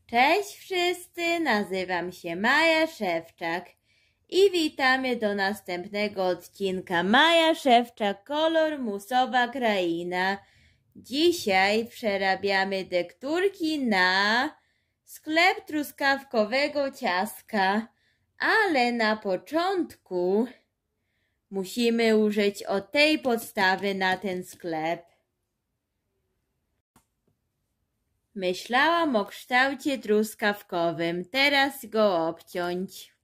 Cześć wszyscy, nazywam się Maja Szewczak i witamy do następnego odcinka Maja Szewczak, kolor musowa kraina. Dzisiaj przerabiamy dekturki na sklep truskawkowego ciastka, ale na początku musimy użyć tej podstawy na ten sklep. Myślałam o kształcie truskawkowym, teraz go obciąć.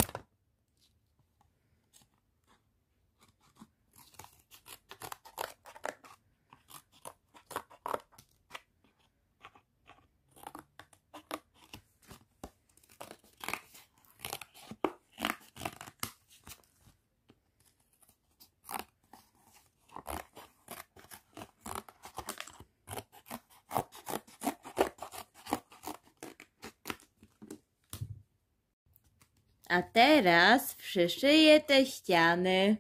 A teraz przyszyję te ściany.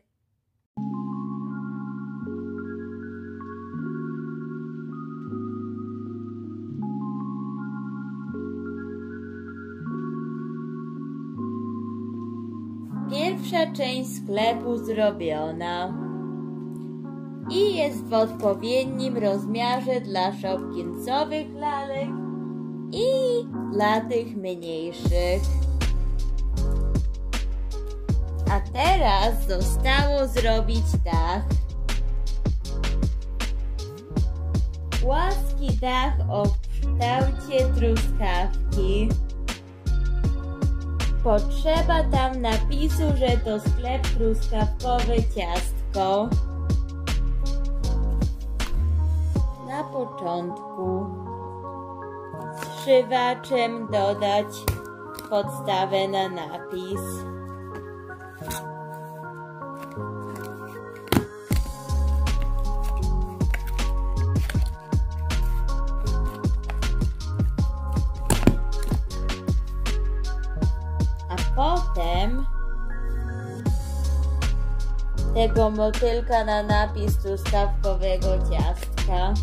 Pierwsza część sklepu zrobiona i jest w odpowiednim rozmiarze dla shopkinsowych lalek i dla tych mniejszych. A teraz zostało zrobić dach. Płaski dach o kształcie truskawki. Potrzeba tam napisu, że to sklep truskawkowe ciastko. Na początku zszywaczem dodać podstawę na napis. Potem tego motylka na napis truskawkowego ciastka.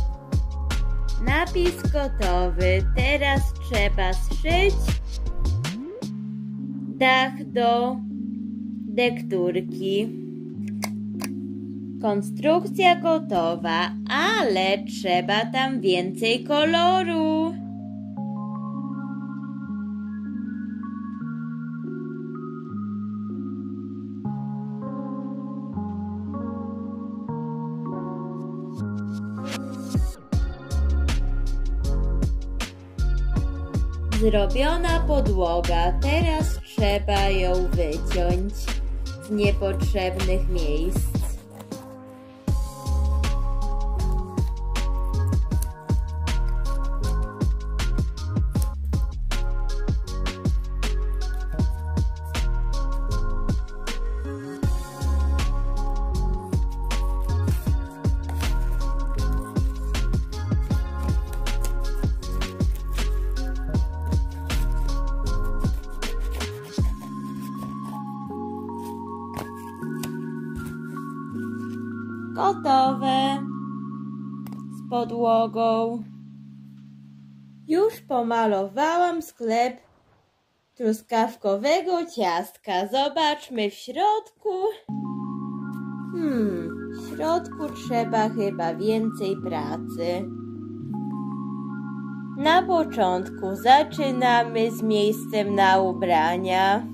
Napis gotowy. Teraz trzeba zszyć dach do dekturki. Konstrukcja gotowa, ale trzeba tam więcej koloru. Zrobiona podłoga, teraz trzeba ją wyciąć z niepotrzebnych miejsc. Gotowe z podłogą. Już pomalowałam sklep truskawkowego ciastka. Zobaczmy w środku. W środku trzeba chyba więcej pracy. Na początku zaczynamy z miejscem na ubrania.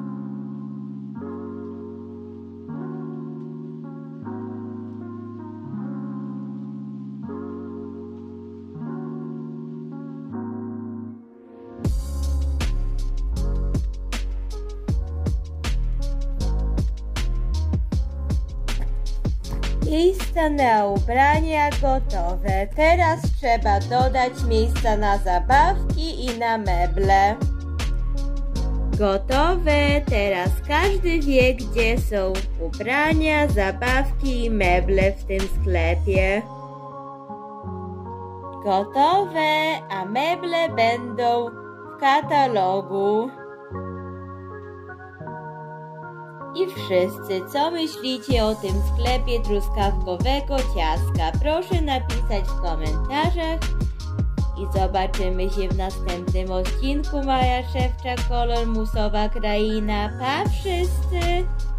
Miejsca na ubrania gotowe. Teraz trzeba dodać miejsca na zabawki i na meble. Gotowe. Teraz każdy wie, gdzie są ubrania, zabawki i meble w tym sklepie. Gotowe, a meble będą w katalogu. I wszyscy, co myślicie o tym sklepie truskawkowego ciastka? Proszę napisać w komentarzach i zobaczymy się w następnym odcinku. Maja Szewczak, kolor Musowa Kraina. Pa wszyscy!